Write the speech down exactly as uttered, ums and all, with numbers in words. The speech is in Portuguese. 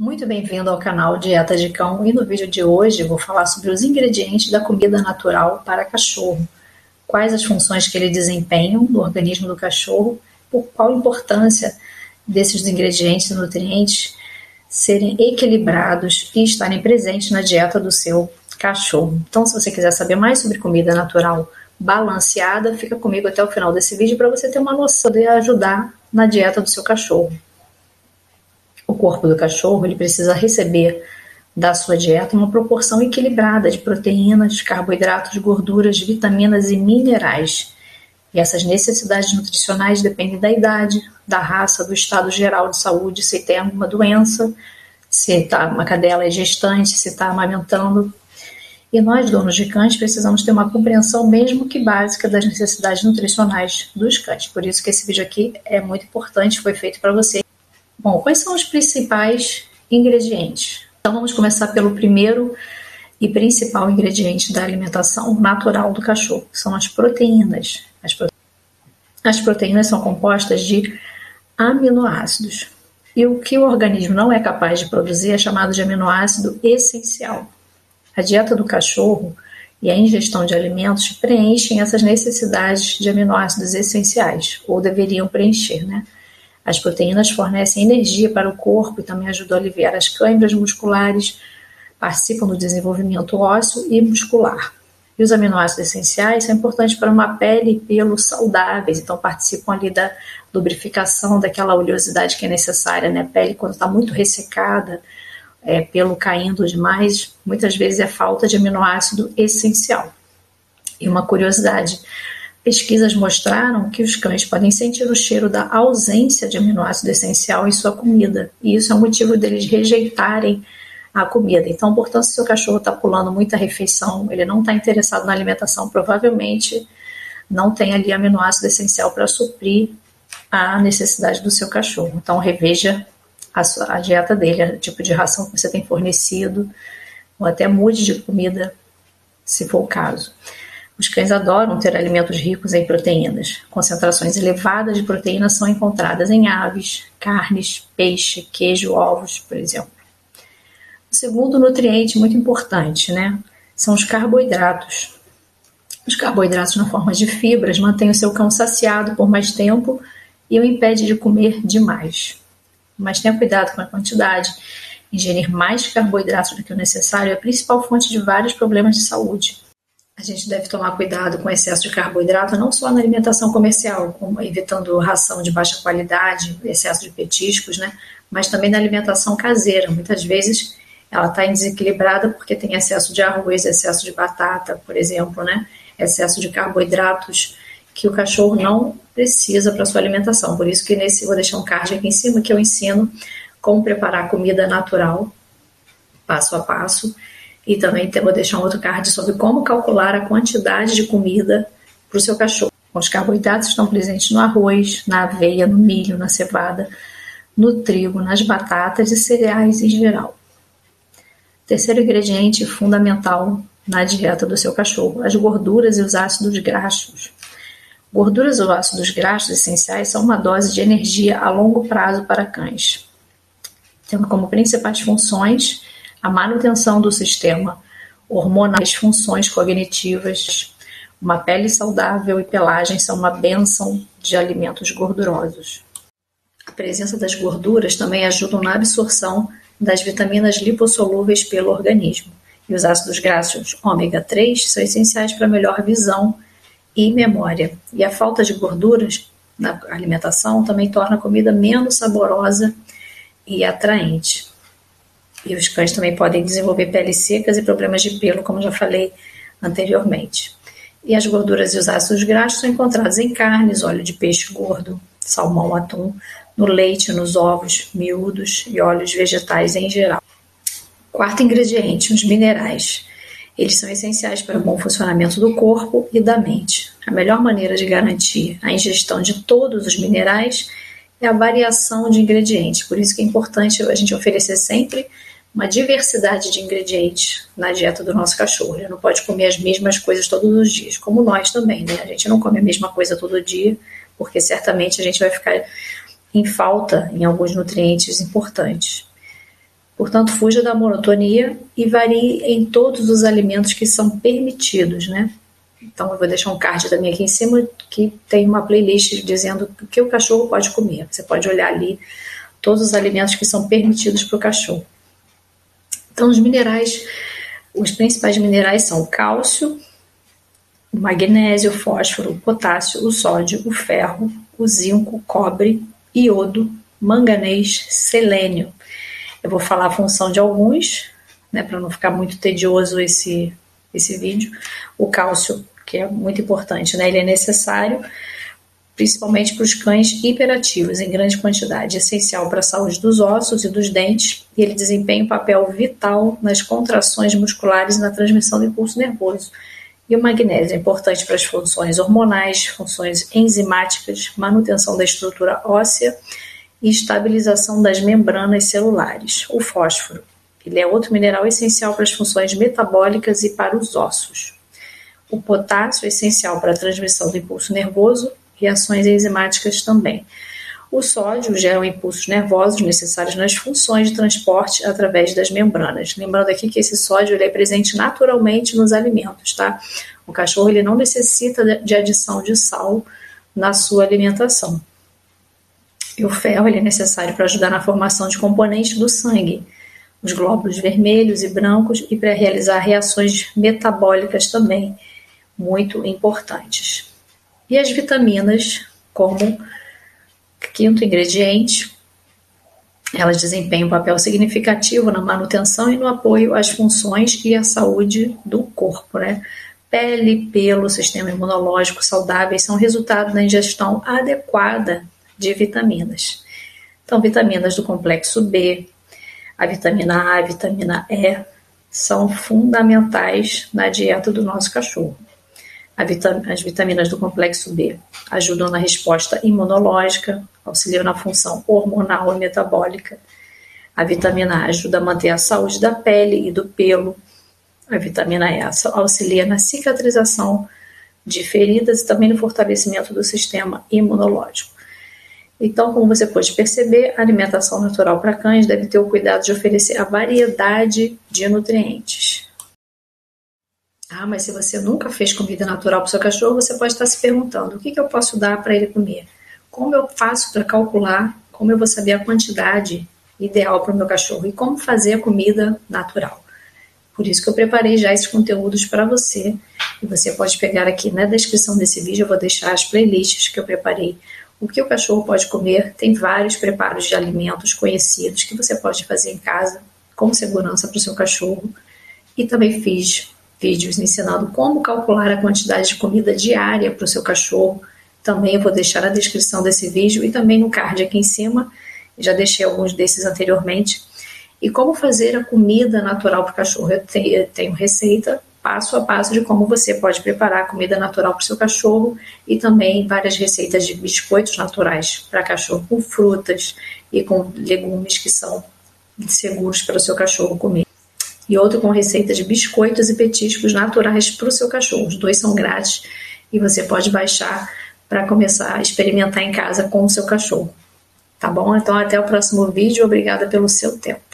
Muito bem-vindo ao canal Dieta de Cão e no vídeo de hoje eu vou falar sobre os ingredientes da comida natural para cachorro, quais as funções que eles desempenham no organismo do cachorro, por qual a importância desses ingredientes e nutrientes serem equilibrados e estarem presentes na dieta do seu cachorro. Então, se você quiser saber mais sobre comida natural balanceada, fica comigo até o final desse vídeo para você ter uma noção de ajudar na dieta do seu cachorro. O corpo do cachorro ele precisa receber da sua dieta uma proporção equilibrada de proteínas, carboidratos, gorduras, vitaminas e minerais. E essas necessidades nutricionais dependem da idade, da raça, do estado geral de saúde, se tem alguma doença, se tá, uma cadela é gestante, se está amamentando. E nós, donos de cães, precisamos ter uma compreensão mesmo que básica das necessidades nutricionais dos cães. Por isso que esse vídeo aqui é muito importante, foi feito para você. Bom, quais são os principais ingredientes? Então vamos começar pelo primeiro e principal ingrediente da alimentação natural do cachorro, que são as proteínas. As, prote... as proteínas são compostas de aminoácidos. E o que o organismo não é capaz de produzir é chamado de aminoácido essencial. A dieta do cachorro e a ingestão de alimentos preenchem essas necessidades de aminoácidos essenciais, ou deveriam preencher, né? As proteínas fornecem energia para o corpo e também ajudam a aliviar as câimbras musculares, participam do desenvolvimento ósseo e muscular. E os aminoácidos essenciais são importantes para uma pele e pelo saudáveis, então participam ali da lubrificação, daquela oleosidade que é necessária, né? A pele, quando está muito ressecada, é, pelo caindo demais, muitas vezes é falta de aminoácido essencial. E uma curiosidade: pesquisas mostraram que os cães podem sentir o cheiro da ausência de aminoácido essencial em sua comida, e isso é um motivo deles rejeitarem a comida. Então, portanto, se o seu cachorro está pulando muita refeição, ele não está interessado na alimentação, provavelmente não tem ali aminoácido essencial para suprir a necessidade do seu cachorro. Então, reveja a, sua, a dieta dele, o tipo de ração que você tem fornecido, ou até mude de comida, se for o caso. Os cães adoram ter alimentos ricos em proteínas. Concentrações elevadas de proteínas são encontradas em aves, carnes, peixe, queijo, ovos, por exemplo. O segundo nutriente muito importante, né, são os carboidratos. Os carboidratos na forma de fibras mantêm o seu cão saciado por mais tempo e o impede de comer demais. Mas tenha cuidado com a quantidade. Ingerir mais carboidratos do que o necessário é a principal fonte de vários problemas de saúde. A gente deve tomar cuidado com o excesso de carboidrato, não só na alimentação comercial, como evitando ração de baixa qualidade, excesso de petiscos, né? Mas também na alimentação caseira. Muitas vezes ela está desequilibrada porque tem excesso de arroz, excesso de batata, por exemplo, né? Excesso de carboidratos que o cachorro não precisa para sua alimentação. Por isso que nesse, vou deixar um card aqui em cima que eu ensino como preparar comida natural, passo a passo. E também vou deixar um outro card sobre como calcular a quantidade de comida para o seu cachorro. Os carboidratos estão presentes no arroz, na aveia, no milho, na cevada, no trigo, nas batatas e cereais em geral. Terceiro ingrediente fundamental na dieta do seu cachorro: as gorduras e os ácidos graxos. Gorduras ou ácidos graxos essenciais são uma dose de energia a longo prazo para cães, tendo como principais funções a manutenção do sistema hormonal, as funções cognitivas, uma pele saudável e pelagem são uma bênção de alimentos gordurosos. A presença das gorduras também ajuda na absorção das vitaminas lipossolúveis pelo organismo. E os ácidos graxos ômega três são essenciais para melhor visão e memória. E a falta de gorduras na alimentação também torna a comida menos saborosa e atraente. E os cães também podem desenvolver peles secas e problemas de pelo, como já falei anteriormente. E as gorduras e os ácidos graxos são encontrados em carnes, óleo de peixe gordo, salmão, atum, no leite, nos ovos, miúdos e óleos vegetais em geral. Quarto ingrediente, os minerais. Eles são essenciais para o bom funcionamento do corpo e da mente. A melhor maneira de garantir a ingestão de todos os minerais é a variação de ingredientes. Por isso que é importante a gente oferecer sempre uma diversidade de ingredientes na dieta do nosso cachorro. Ele não pode comer as mesmas coisas todos os dias, como nós também, né? A gente não come a mesma coisa todo dia, porque certamente a gente vai ficar em falta em alguns nutrientes importantes. Portanto, fuja da monotonia e varie em todos os alimentos que são permitidos, né? Então, eu vou deixar um card também aqui em cima que tem uma playlist dizendo o que o cachorro pode comer. Você pode olhar ali todos os alimentos que são permitidos para o cachorro. Então, os minerais, os principais minerais são o cálcio, o magnésio, o fósforo, o potássio, o sódio, o ferro, o zinco, o cobre, iodo, manganês, selênio. Eu vou falar a função de alguns, né, para não ficar muito tedioso esse, esse vídeo. O cálcio, que é muito importante, né, ele é necessário principalmente para os cães hiperativos, em grande quantidade, essencial para a saúde dos ossos e dos dentes, e ele desempenha um papel vital nas contrações musculares e na transmissão do impulso nervoso. E o magnésio é importante para as funções hormonais, funções enzimáticas, manutenção da estrutura óssea e estabilização das membranas celulares. O fósforo, ele é outro mineral essencial para as funções metabólicas e para os ossos. O potássio é essencial para a transmissão do impulso nervoso e ações enzimáticas também. O sódio gera impulsos nervosos necessários nas funções de transporte através das membranas. Lembrando aqui que esse sódio ele é presente naturalmente nos alimentos, tá? O cachorro ele não necessita de adição de sal na sua alimentação. E o ferro ele é necessário para ajudar na formação de componentes do sangue, os glóbulos vermelhos e brancos, e para realizar reações metabólicas também, muito importantes. E as vitaminas, como quinto ingrediente, elas desempenham um papel significativo na manutenção e no apoio às funções e à saúde do corpo, né? Pele, pelo, sistema imunológico saudáveis são resultado da ingestão adequada de vitaminas. Então, vitaminas do complexo B, a vitamina A, a vitamina E, são fundamentais na dieta do nosso cachorro. As vitaminas do complexo B ajudam na resposta imunológica, auxiliam na função hormonal e metabólica. A vitamina A ajuda a manter a saúde da pele e do pelo. A vitamina E auxilia na cicatrização de feridas e também no fortalecimento do sistema imunológico. Então, como você pode perceber, a alimentação natural para cães deve ter o cuidado de oferecer a variedade de nutrientes. Ah, mas se você nunca fez comida natural para o seu cachorro, você pode estar se perguntando, o que, que eu posso dar para ele comer? Como eu faço para calcular, como eu vou saber a quantidade ideal para o meu cachorro e como fazer a comida natural? Por isso que eu preparei já esses conteúdos para você, e você pode pegar aqui na descrição desse vídeo, eu vou deixar as playlists que eu preparei. O que o cachorro pode comer, tem vários preparos de alimentos conhecidos que você pode fazer em casa, com segurança para o seu cachorro, e também fiz vídeos ensinando como calcular a quantidade de comida diária para o seu cachorro. Também eu vou deixar na descrição desse vídeo e também no card aqui em cima. Já deixei alguns desses anteriormente. E como fazer a comida natural para o cachorro. Eu tenho, eu tenho receita passo a passo de como você pode preparar a comida natural para o seu cachorro e também várias receitas de biscoitos naturais para cachorro com frutas e com legumes que são seguros para o seu cachorro comer. E outro com receita de biscoitos e petiscos naturais para o seu cachorro. Os dois são grátis e você pode baixar para começar a experimentar em casa com o seu cachorro. Tá bom? Então até o próximo vídeo. Obrigada pelo seu tempo.